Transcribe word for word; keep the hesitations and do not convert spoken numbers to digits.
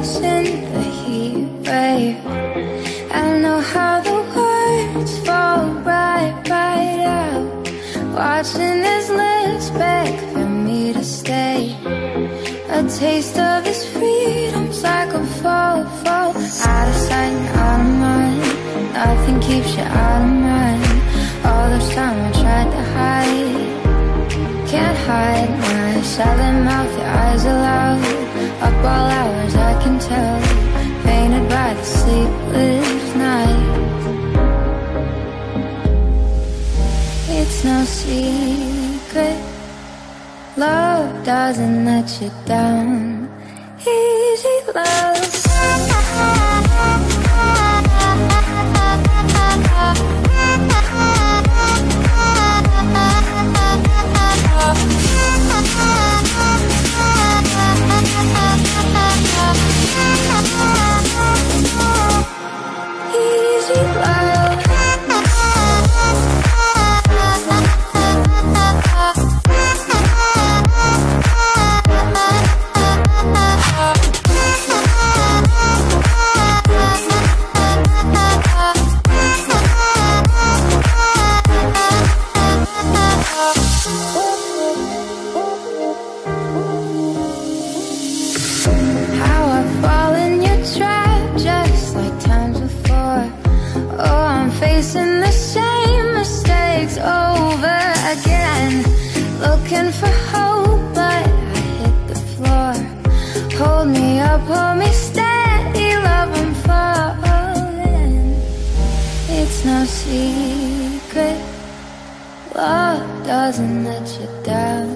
watching the heat wave. I know how the words fall right, right out. Watching his lips beg for me to stay. A taste of his freedom's like a fall, fall. Out of sight and out of mind. Nothing keeps you out of mind. All those times I tried to hide, can't hide my silent mouth. Your eyes are loud, up all hours I can tell. Painted by the sleepless night. It's no secret, love doesn't let you down. Easy love. Easy love. Facing the same mistakes over again. Looking for hope, but I hit the floor. Hold me up, hold me steady, love, I'm falling. It's no secret, love doesn't let you down.